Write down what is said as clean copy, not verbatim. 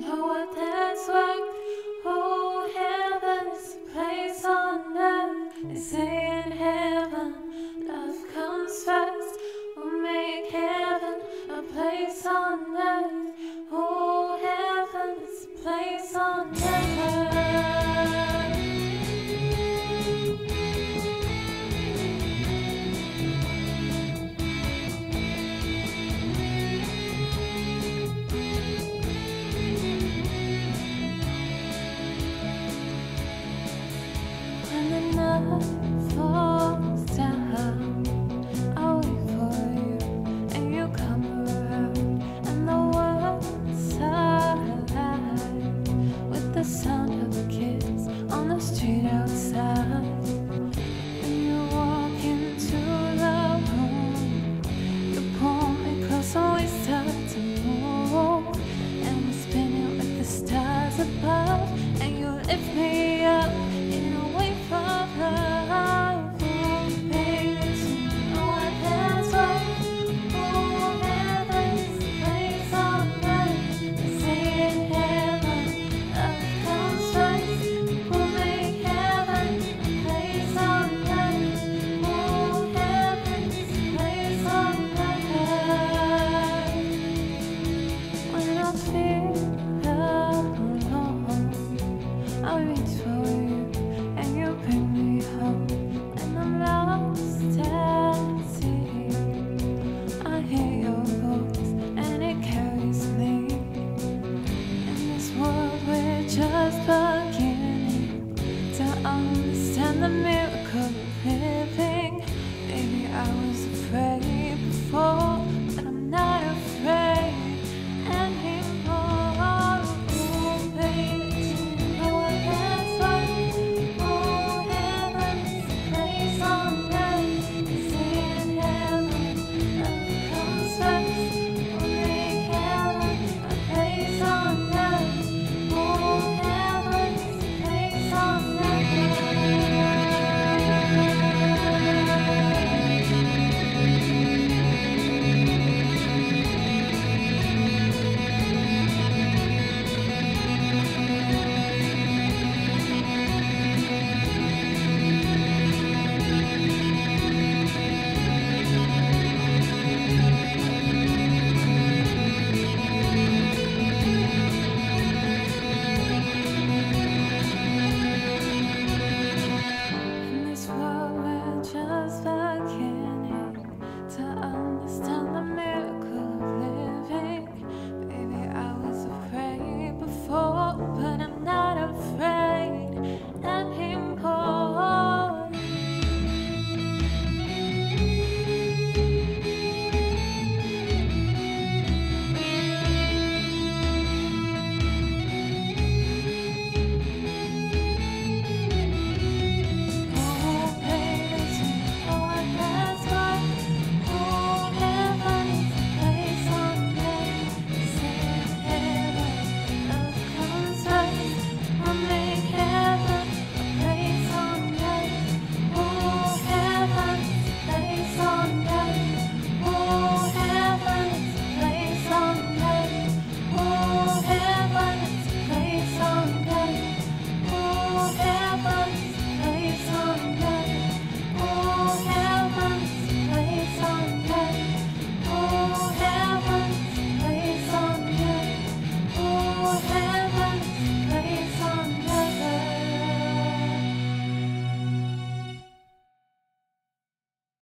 know what that's like. Oh, heaven is a place on earth. They say in heaven, love comes first. We'll make heaven a place on earth. Oh, heaven is a place on earth. When the night falls down, I'll wait for you, and you come around, and the world's alive with the sound of kids on the street outside. When you walk into the room, you pull me close and we start to move, and we're spinning with the stars above, and you lift me up in a wave of love. Oh, baby, so you know what that's like. Oh, heaven's a place on earth. They say in heaven, love comes first. We'll make heaven a place on earth. Oh, heaven's a place on earth. When I feel alone, I'll reach for you, and you bring me home. And I'm lost at sea, I hear your voice, and it carries me. In this world we're just beginning to understand the miracle of living.